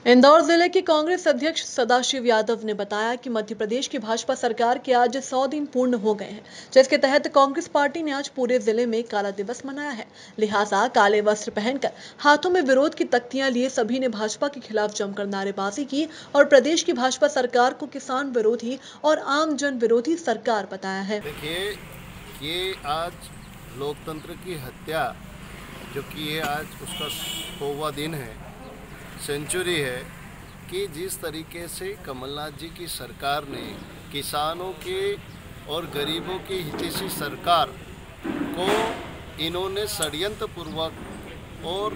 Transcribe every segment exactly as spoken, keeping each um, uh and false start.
इंदौर जिले के कांग्रेस अध्यक्ष सदाशिव यादव ने बताया कि मध्य प्रदेश की भाजपा सरकार के आज सौ दिन पूर्ण हो गए हैं, जिसके तहत कांग्रेस पार्टी ने आज पूरे जिले में काला दिवस मनाया है। लिहाजा काले वस्त्र पहनकर हाथों में विरोध की तख्तियां लिए सभी ने भाजपा के खिलाफ जमकर नारेबाजी की और प्रदेश की भाजपा सरकार को किसान विरोधी और आम जन विरोधी सरकार बताया है। देखिए, ये आज लोकतंत्र की हत्या, जो कि ये आज उसका सौवां दिन है, सेंचुरी है, कि जिस तरीके से कमलनाथ जी की सरकार ने किसानों के और गरीबों की हितैषी सरकार को इन्होंने षड्यंत्र पूर्वक और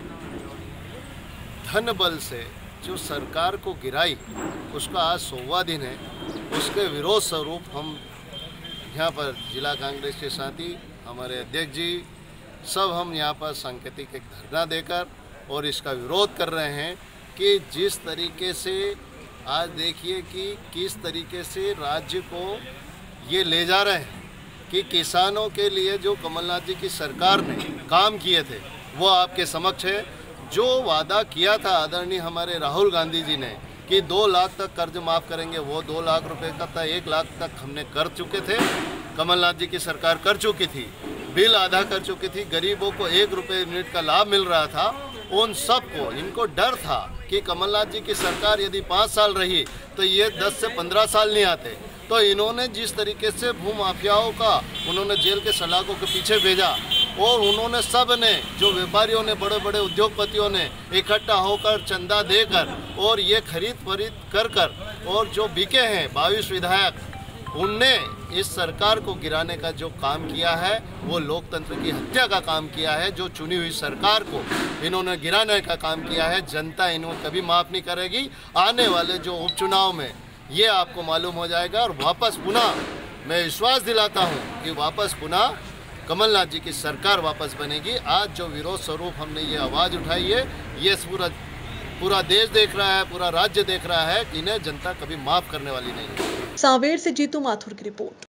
धन बल से जो सरकार को गिराई, उसका आज सौवां दिन है। उसके विरोध स्वरूप हम यहाँ पर जिला कांग्रेस के साथी, हमारे अध्यक्ष जी, सब हम यहाँ पर सांकेतिक एक धरना देकर और इसका विरोध कर रहे हैं कि जिस तरीके से आज देखिए कि किस तरीके से राज्य को ये ले जा रहे हैं कि किसानों के लिए जो कमलनाथ जी की सरकार ने काम किए थे वो आपके समक्ष है। जो वादा किया था आदरणीय हमारे राहुल गांधी जी ने कि दो लाख तक कर्ज माफ़ करेंगे, वो दो लाख रुपए का था एक लाख तक हमने कर चुके थे, कमलनाथ जी की सरकार कर चुकी थी। बिल आधा कर चुकी थी, गरीबों को एक रुपये यूनिट का लाभ मिल रहा था। उन सबको इनको डर था कि कमलनाथ जी की सरकार यदि पाँच साल रही तो ये दस से पंद्रह साल नहीं आते। तो इन्होंने जिस तरीके से भू माफियाओं का उन्होंने जेल के सलाखों के पीछे भेजा और उन्होंने सब ने, जो व्यापारियों ने, बड़े बड़े उद्योगपतियों ने इकट्ठा होकर चंदा देकर और ये खरीद फरीद कर कर और जो बिके हैं बाईस विधायक, उनने इस सरकार को गिराने का जो काम किया है वो लोकतंत्र की हत्या का काम किया है। जो चुनी हुई सरकार को इन्होंने गिराने का काम किया है, जनता इन्हें कभी माफ़ नहीं करेगी। आने वाले जो उपचुनाव में ये आपको मालूम हो जाएगा और वापस पुनः मैं विश्वास दिलाता हूँ कि वापस पुनः कमलनाथ जी की सरकार वापस बनेगी। आज जो विरोध स्वरूप हमने ये आवाज़ उठाई है, ये पूरा पूरा देश देख रहा है, पूरा राज्य देख रहा है कि इन्हें जनता कभी माफ़ करने वाली नहीं है। सांवेर से जीतू माथुर की रिपोर्ट।